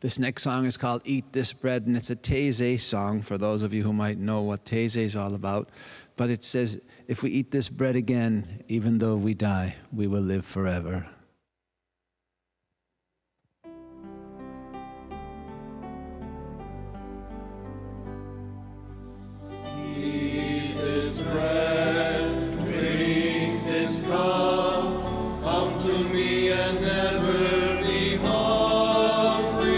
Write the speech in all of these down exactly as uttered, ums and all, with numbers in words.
This next song is called Eat This Bread, and it's a Taizé song for those of you who might know what Taizé is all about. But it says, if we eat this bread again, even though we die, we will live forever. Eat this bread, drink this cup, come to me and never be hungry.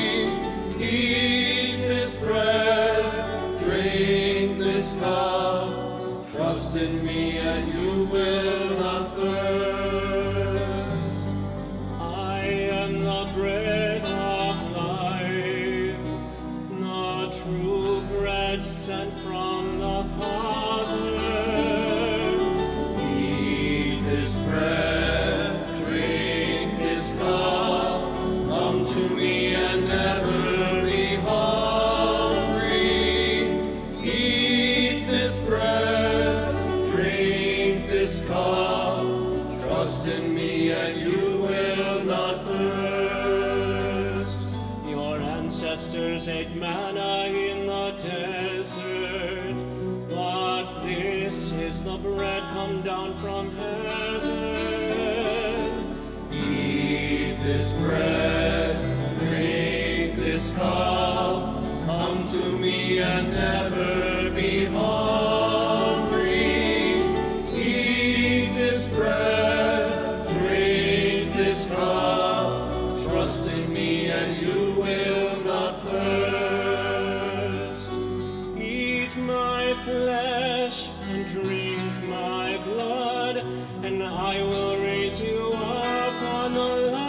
Eat this bread, drink this cup, trust in me and you will not thirst. I am the bread of life, the true bread sent from the Father. Eat this bread, drink this cup, come to me and never be hungry. Eat this bread, drink this cup, trust in me and you will not thirst. Your ancestors ate manna in the desert, but this is the bread come down from heaven. Eat this bread, drink this cup, come to me and never be hungry. Eat this bread, drink this cup, trust in me and you will not thirst. Eat my flesh and drink my blood, and I will raise you up on the last